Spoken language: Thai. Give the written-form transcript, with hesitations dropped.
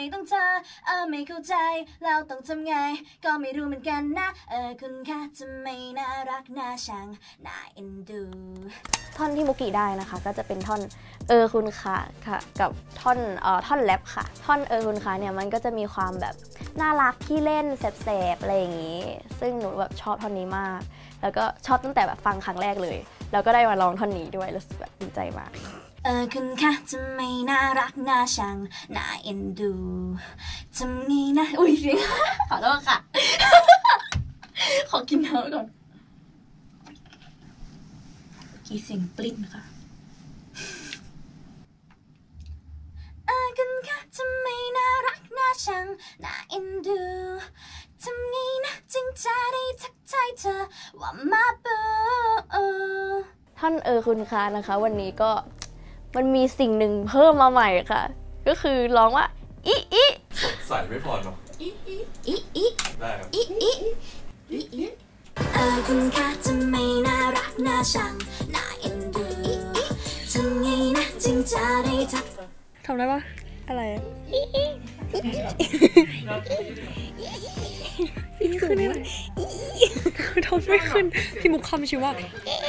ต้องเธอไม่เข้าใจแล้วต้องทำไงก็ไม่รู้เหมือนกันนะคุณค่าจะไม่น่ารักน่าชังน่าเอ็นดูท่อนที่มุกิได้นะคะก็จะเป็นท่อนคุณค่ะกับท่อนแรปค่ะท่อนคุณค่ะเนี่ยมันก็จะมีความแบบน่ารักที่เล่นแสบๆอะไรอย่างนี้ซึ่งหนูแบบชอบท่อนนี้มากแล้วก็ชอบตั้งแต่แบบฟังครั้งแรกเลยแล้วก็ได้มาร้องท่อนนี้ด้วยรู้สึกแบบดีใจมากคุณค่ะจะไม่น่ารักน่าชังน่าเอ็นดูทำงี้นะอุ้ยเสียงขอโทษค่ะ ขอกินน้ำก่อนกี่เสียงปลิ้นค่ะคุณค่ะจะไม่น่ารักน่าชังน่าเอ็นดูทำงี้นะจึงจะได้ทักทายเธอว่ามาบูท่อนคุณค่ะนะคะวันนี้ก็มันมีสิ่งหนึ่งเพิ่มมาใหม่ค่ะก็คือร้องว่าอีอีสดใสไม่พอเนาะอีอีอีอีได้ครับอีอีอีอีคุณค่ะจะไม่น่ารักน่าชังน่าเอ็นดูทำไงนะจึงจะได้ทักทำได้ปะอะไรอีอีพี่ขึ้นได้ไหมทำไม่ขึ้นพี่มุกคำชื่อว่า